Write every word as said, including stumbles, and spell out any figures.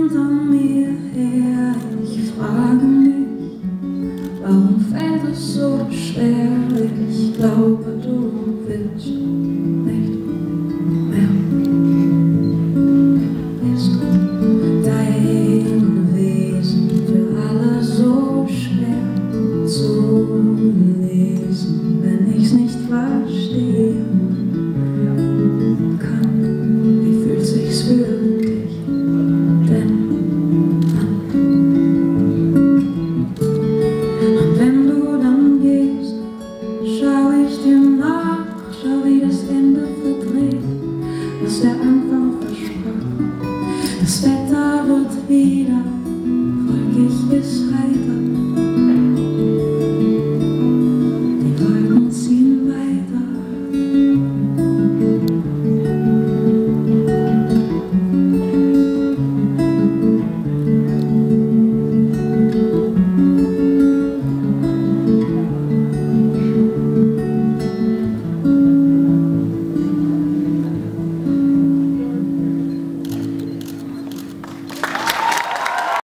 hinter mir her. Ich frage mich, warum fällt es so schwer? Ich glaube, du willst nicht mehr. Ist dein Wesen für alle so schwer zu lesen, wenn ich's nicht verstehe? Wie fühlt sich's für dich denn an? Und wenn du dann gehst, schau ich dir nach, schau wie das Ende verdreht, was der Anfang versprach. Das Wetter wird wieder wolkig bis heiter.